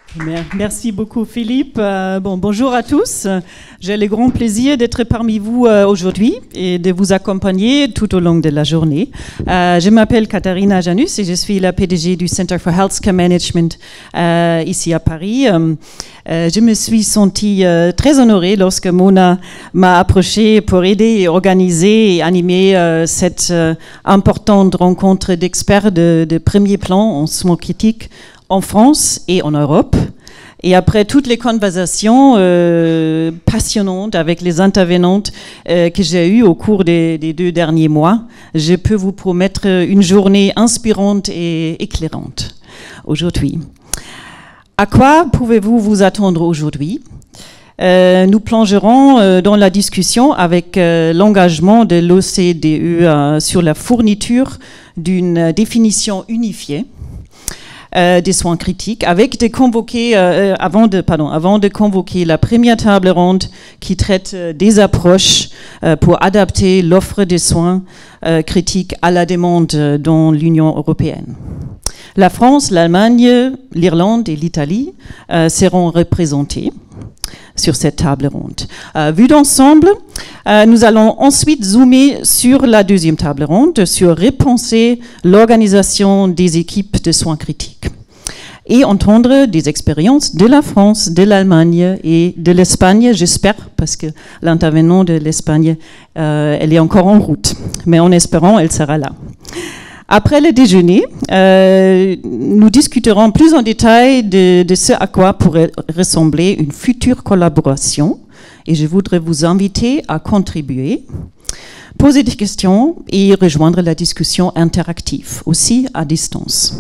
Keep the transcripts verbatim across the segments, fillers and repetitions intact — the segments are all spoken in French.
Merci beaucoup Philippe. Euh, bon, bonjour à tous. J'ai le grand plaisir d'être parmi vous euh, aujourd'hui et de vous accompagner tout au long de la journée. Euh, je m'appelle Katharina Janus et je suis la P D G du Center for Healthcare Management euh, ici à Paris. Euh, euh, je me suis sentie euh, très honorée lorsque Mona m'a approchée pour aider et organiser et animer euh, cette euh, importante rencontre d'experts de, de premier plan en soins critiques en France et en Europe. Et après toutes les conversations euh, passionnantes avec les intervenantes euh, que j'ai eues au cours des, des deux derniers mois, je peux vous promettre une journée inspirante et éclairante aujourd'hui. À quoi pouvez-vous vous attendre aujourd'hui ? Euh, nous plongerons euh, dans la discussion avec euh, l'engagement de l'O C D E euh, sur la fourniture d'une définition unifiée Euh, des soins critiques, avec de convoquer, euh, avant, de, pardon, avant de convoquer la première table ronde qui traite euh, des approches euh, pour adapter l'offre des soins euh, critiques à la demande euh, dans l'Union européenne. La France, l'Allemagne, l'Irlande et l'Italie euh, seront représentés sur cette table ronde. Euh, vu d'ensemble, euh, nous allons ensuite zoomer sur la deuxième table ronde, sur repenser l'organisation des équipes de soins critiques et entendre des expériences de la France, de l'Allemagne et de l'Espagne, j'espère, parce que l'intervenant de l'Espagne, euh, elle est encore en route, mais en espérant, elle sera là. Après le déjeuner, euh, nous discuterons plus en détail de, de ce à quoi pourrait ressembler une future collaboration et je voudrais vous inviter à contribuer, poser des questions et rejoindre la discussion interactive, aussi à distance.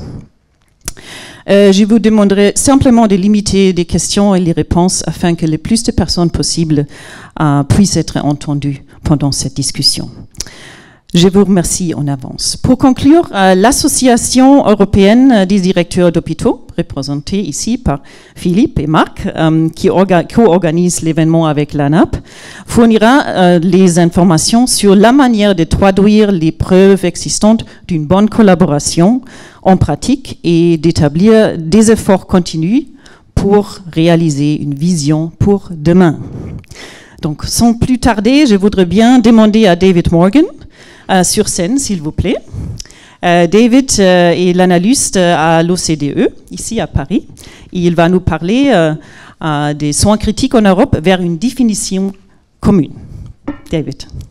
Euh, je vous demanderai simplement de limiter les questions et les réponses afin que le plus de personnes possible euh, puissent être entendues pendant cette discussion. Je vous remercie en avance. Pour conclure, euh, l'Association européenne des directeurs d'hôpitaux, représentée ici par Philippe et Marc, euh, qui co-organise l'événement avec l'A N A P, fournira euh, les informations sur la manière de traduire les preuves existantes d'une bonne collaboration en pratique et d'établir des efforts continus pour réaliser une vision pour demain. Donc, sans plus tarder, je voudrais bien demander à David Morgan, Euh, sur scène, s'il vous plaît. Euh, David euh, est l'analyste à l'O C D E, ici à Paris. Et il va nous parler euh, euh, des soins critiques en Europe vers une définition commune. David.